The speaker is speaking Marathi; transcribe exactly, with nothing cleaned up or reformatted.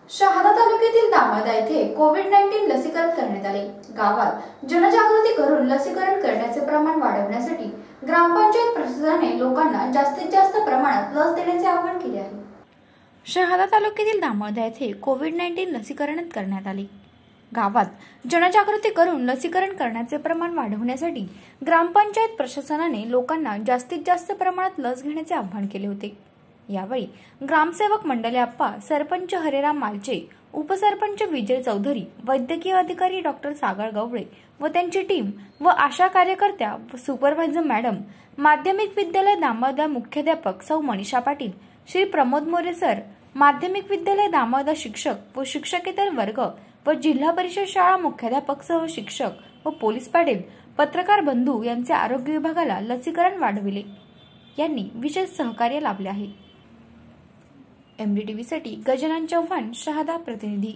शहादा तालुक्यातील दामळदा येथे कोविड नाईन्टीन लसीकरण करण्यात आले। गावात जनजागृती करून लसीकरण करण्याचे प्रमाण वाढवण्यासाठी ग्रामपंचायत प्रशासनाने लोकांना जास्तीत जास्त प्रमाणात लस देण्याचे आवाहन केले आहे। शहादा तालुक्यातील दामळदा येथे कोविड नाईन्टीन लसीकरण करण्यात आले। गावात जनजागृती करून लसीकरण करण्याचे प्रमाण वाढवण्यासाठी ग्रामपंचायत प्रशासनाने लोकांना जास्तीत जास्त प्रमाणात लस घेण्याचे आवाहन केले होते। यावेळी ग्रामसेवक मंडले आप्पा, सरपंच हरेराम मालचे, उपसरपंच विजय चौधरी, वैद्यकीय अधिकारी डॉक्टर सागर गवळे व त्यांची टीम व आशा कार्यकर्त्या व सुपरवायझर मॅडम, माध्यमिक विद्यालय दामळदा मुख्याध्यापक सौ मनीषा पाटील, श्री प्रमोद मोरे सर, माध्यमिक विद्यालय दामळदा शिक्षक व शिक्षकेतर वर्ग व जिल्हा परिषद शाळा मुख्याध्यापक सह शिक्षक व पोलीस पाटील, पत्रकार बंधू यांचे आरोग्य विभागाला लसीकरण वाढविले यांनी विशेष सहकार्य लाभले आहे। एमडीटीव्ही साठी गजानन चव्हाण, शहादा प्रतिनिधी।